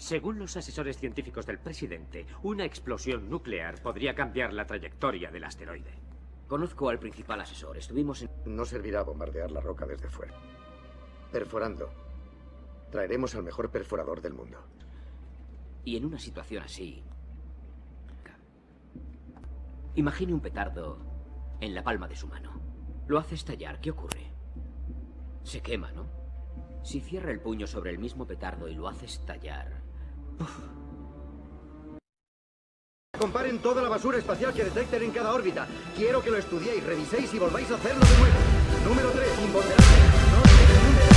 Según los asesores científicos del presidente, una explosión nuclear podría cambiar la trayectoria del asteroide. Conozco al principal asesor. Estuvimos en... No servirá bombardear la roca desde fuera. Perforando. Traeremos al mejor perforador del mundo. Y en una situación así... Imagine un petardo en la palma de su mano. Lo hace estallar. ¿Qué ocurre? Se quema, ¿no? Si cierra el puño sobre el mismo petardo y lo hace estallar... ¡Uf! Comparen toda la basura espacial que detecten en cada órbita. Quiero que lo estudiéis, reviséis y volváis a hacerlo de nuevo. Número 3, imponderable. No se desnude.